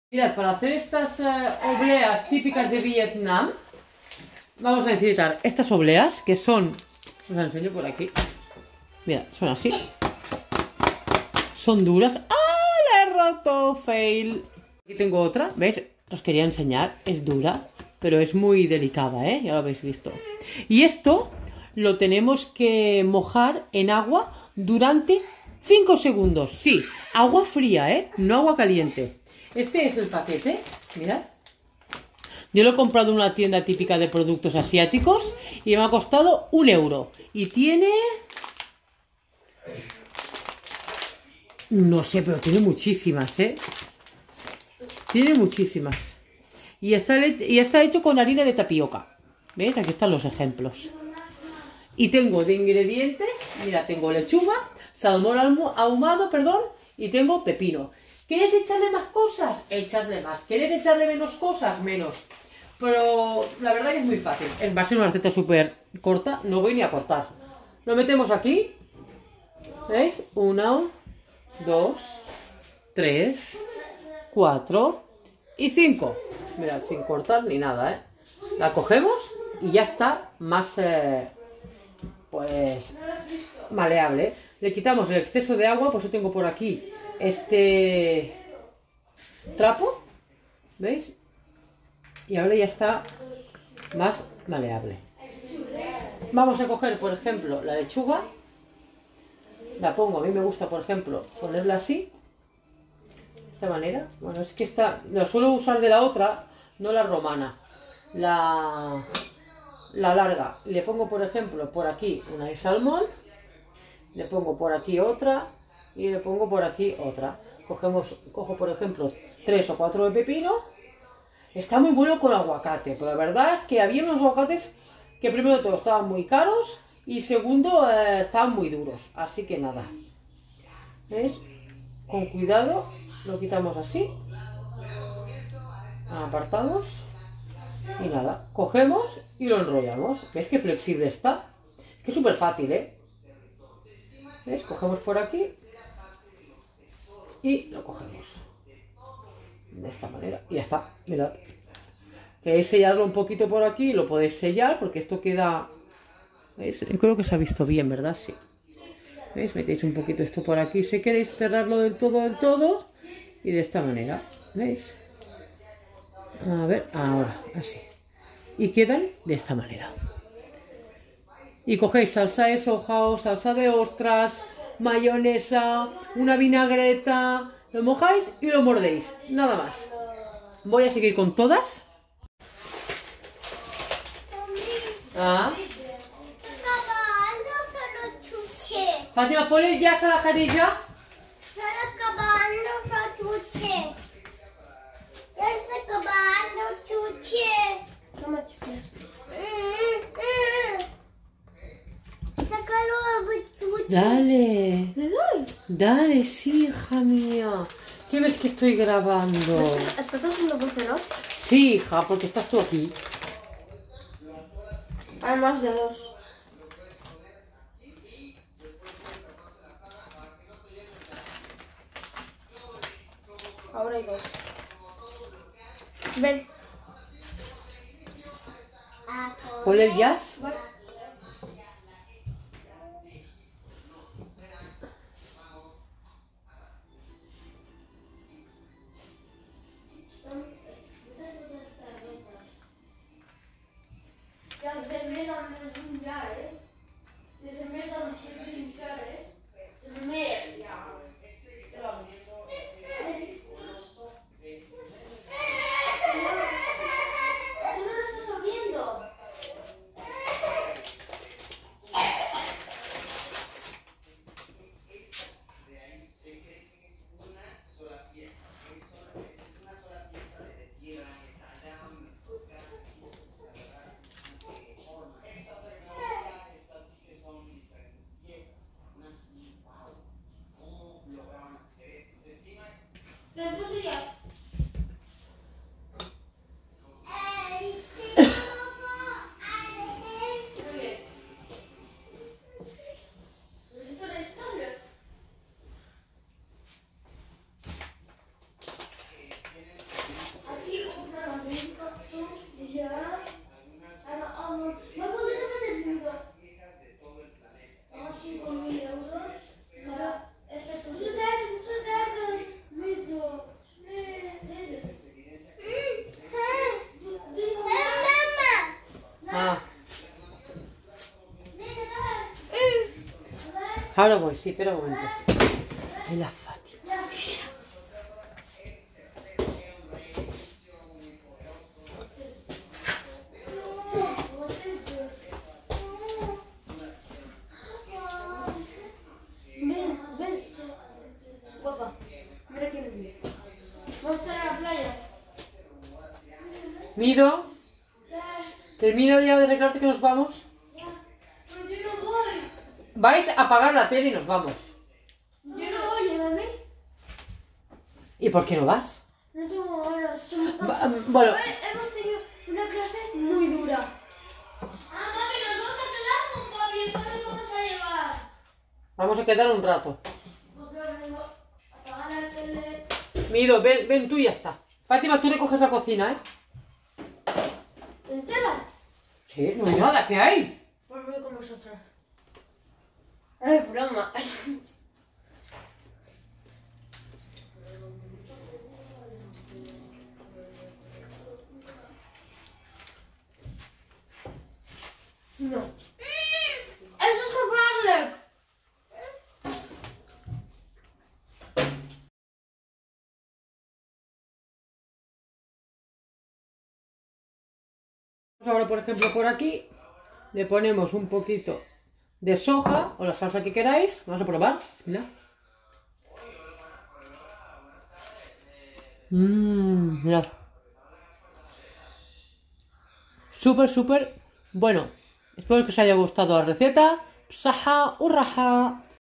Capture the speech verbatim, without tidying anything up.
Mirad, para hacer estas uh, obleas típicas de Vietnam, vamos a necesitar estas obleas, que son, os las enseño por aquí. Mirad, son así. Son duras. ¡Ah! La he roto, fail. Aquí tengo otra, ¿veis? Os quería enseñar, es dura, pero es muy delicada, ¿eh? Ya lo habéis visto. Y esto lo tenemos que mojar en agua durante cinco segundos. Sí, agua fría, ¿eh? No agua caliente. Este es el paquete, mirad. Yo lo he comprado en una tienda típica de productos asiáticos y me ha costado un euro. Y tiene... no sé, pero tiene muchísimas, ¿eh? Tiene muchísimas. Y está, y está hecho con harina de tapioca. ¿Veis? Aquí están los ejemplos. Y tengo de ingredientes, mira, tengo lechuga, salmón ahumado, perdón, y tengo pepino. ¿Quieres echarle más cosas? Echarle más. ¿Quieres echarle menos cosas? Menos. Pero la verdad que es muy fácil. Va a ser una receta súper corta, no voy ni a cortar. Lo metemos aquí. ¿Veis? Una, dos, tres, cuatro y cinco. Mirad, sin cortar ni nada, ¿eh? La cogemos y ya está más, eh, pues, maleable. Le quitamos el exceso de agua, pues yo tengo por aquí este trapo, ¿veis? Y ahora ya está más maleable. Vamos a coger, por ejemplo, la lechuga. La pongo, a mí me gusta, por ejemplo, ponerla así, de esta manera. Bueno, es que esta la suelo usar de la otra, no la romana, la, la larga. Le pongo, por ejemplo, por aquí una de salmón, le pongo por aquí otra y le pongo por aquí otra. Cogemos, cojo, por ejemplo, tres o cuatro de pepino. Está muy bueno con aguacate, pero la verdad es que había unos aguacates que primero de todo estaban muy caros y segundo eh, estaban muy duros, así que nada. ¿Veis? Con cuidado lo quitamos así, apartamos y nada, cogemos y lo enrollamos. ¿Veis qué flexible está? Es que es súper fácil, ¿eh? ¿Veis? Cogemos por aquí y lo cogemos de esta manera y ya está. Mirad, queréis sellarlo un poquito por aquí, lo podéis sellar porque esto queda, ¿veis? Yo creo que se ha visto bien, ¿verdad? Sí. ¿Veis? Metéis un poquito esto por aquí si queréis cerrarlo del todo, del todo, y de esta manera, ¿veis? A ver, ahora, así. Y quedan de esta manera. Y cogéis salsa de soja o salsa de ostras, mayonesa, una vinagreta, lo mojáis y lo mordéis, nada más. Voy a seguir con todas. Ah. Fatima, ponle ya a la jarilla. Está acabando Fatuche. Ya está acabando Chuche. Toma, Chuche. Sácalo a Chuche. Dale. ¿Le doy? Dale, sí, hija mía. ¿Qué ves que estoy grabando? ¿Estás haciendo porcelain? Sí, hija, porque estás tú aquí. Hay más de dos. Ahora hay dos. Ven. Ponle el jazz. Vale. Ahora voy, sí, espera un momento. De la Fátima. Ven, ven. Guapa, mira quién viene. Vamos a estar a la playa. Mido, termino ya de arreglarte que nos vamos. Pero yo no voy. Vais a apagar la tele y nos vamos. Yo no voy, llévame. ¿Y por qué no vas? No tengo ganas, estoy muy Va- cansada. bueno. Hoy hemos tenido una clase muy dura. Ah, mami, nos vamos a quedar con papi, esto nos vamos a llevar. Vamos a quedar un rato. Pues ahora vengo a apagar la tele. Mido, ven, ven tú y ya está. Fátima, tú recoges la cocina, ¿eh? ¿Entera? Sí, no hay nada, ¿qué hay? Pues voy con vosotros. Es broma. No. ¡Eso es jugarle! Ahora, por ejemplo, por aquí le ponemos un poquito de soja o la salsa que queráis. Vamos a probar. Mira. Mmm, mirad. Súper, súper bueno. Espero que os haya gustado la receta. Saha, urraja.